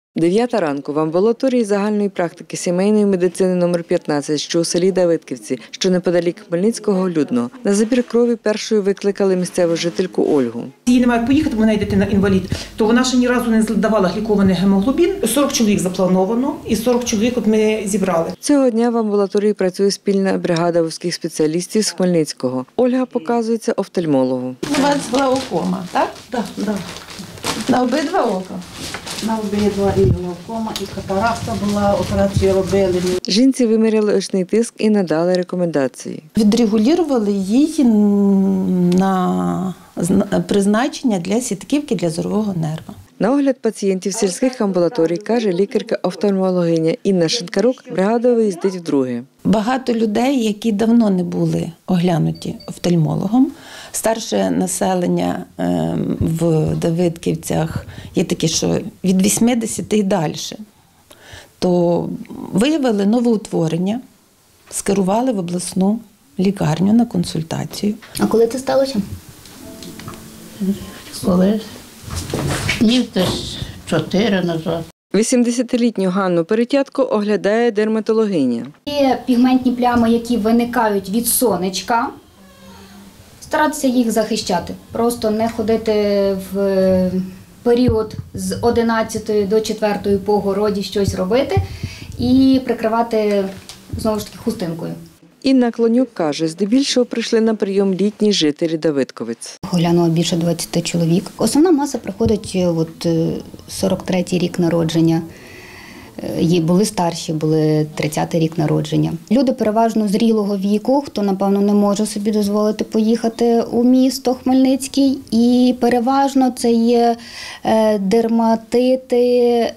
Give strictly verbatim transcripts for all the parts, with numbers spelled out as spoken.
Дев'ята ранку в амбулаторії загальної практики сімейної медицини номер п'ятнадцять, що у селі Давидківці, що неподалік Хмельницького, людно. На забір крові першою викликали місцеву жительку Ольгу. Їй немає поїхати, бо в неї дитина інвалід, то вона ще ні разу не здавала глікований гемоглобін. сорок чоловік заплановано і сорок чоловік от ми зібрали. Цього дня в амбулаторії працює спільна бригада вузьких спеціалістів з Хмельницького. Ольга показується офтальмологу. У вас глаукома, так? Так, так. На обидва ока? На обидва і глаукома, і катаракта була, операцію робили. Жінці виміряли очний тиск і надали рекомендації. Відрегулювали її на призначення для сітківки для зорового нерва. На огляд пацієнтів сільських амбулаторій, каже лікарка-офтальмологиня Інна Шинкарук, бригада виїздить вдруге. Багато людей, які давно не були оглянуті офтальмологом, старше населення в Давидківцях є такі, що від вісімдесяти і далі, то виявили новоутворення, скерували в обласну лікарню на консультацію. А коли це сталося? Коли? Днів десь чотири назад. вісімдесятилітню Ганну Перетятко оглядає дерматологиня. Є пігментні плями, які виникають від сонечка. Старатися їх захищати. Просто не ходити в період з одинадцятої до четвертої по городі щось робити і прикривати, знову ж таки, хустинкою. Інна Клонюк каже, здебільшого прийшли на прийом літні жителі Давидковиць. Оглянула більше двадцяти чоловік. Основна маса приходить от сорок третій рік народження. Були старші, були тридцятий рік народження. Люди переважно зрілого віку, хто, напевно, не може собі дозволити поїхати у місто Хмельницький. І переважно це є дерматити,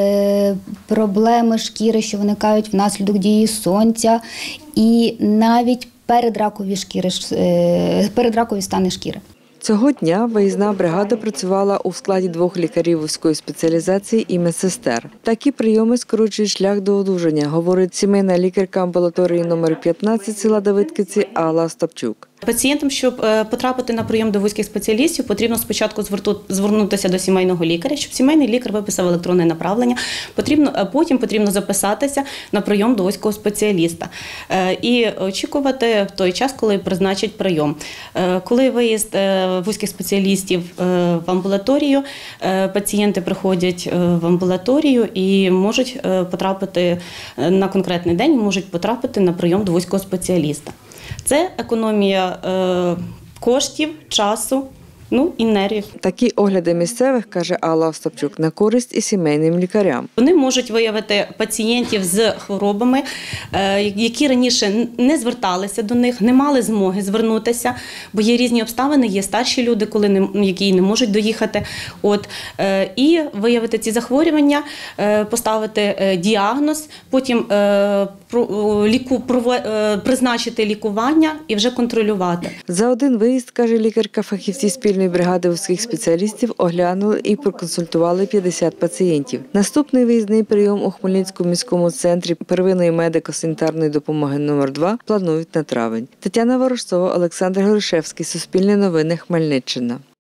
проблеми шкіри, що виникають внаслідок дії сонця, і навіть передракові шкіри, передракові стани шкіри. Цього дня виїзна бригада працювала у складі двох лікарів вузької спеціалізації і медсестер. Такі прийоми скорочують шлях до одужання, говорить сімейна лікарка амбулаторії номер п'ятнадцять села Давидківці Алла Остапчук. Пацієнтам, щоб потрапити на прийом до вузьких спеціалістів, потрібно спочатку звернутися до сімейного лікаря, щоб сімейний лікар виписав електронне направлення, потрібно, потім потрібно записатися на прийом до вузького спеціаліста і очікувати в той час, коли призначать прийом. Коли виїзд вузьких спеціалістів в амбулаторію, пацієнти приходять в амбулаторію і можуть потрапити на конкретний день, можуть потрапити на прийом до вузького спеціаліста. Це економія е, коштів, часу, ну і нервів. Такі огляди місцевих, каже Алла Остапчук, на користь і сімейним лікарям. Вони можуть виявити пацієнтів з хворобами, е, які раніше не зверталися до них, не мали змоги звернутися, бо є різні обставини, є старші люди, коли не, які не можуть доїхати. От, е, і виявити ці захворювання, е, поставити е, діагноз, потім е, про, ліку, про, е, призначити лікування і вже контролювати. За один виїзд, каже лікарка, фахівці спільної бригади вузьких спеціалістів оглянули і проконсультували п'ятдесят пацієнтів. Наступний виїзний прийом у Хмельницькому міському центрі первинної медико-санітарної допомоги номер два планують на травень. Тетяна Ворожцова, Олександр Горішевський, Суспільне новини, Хмельниччина.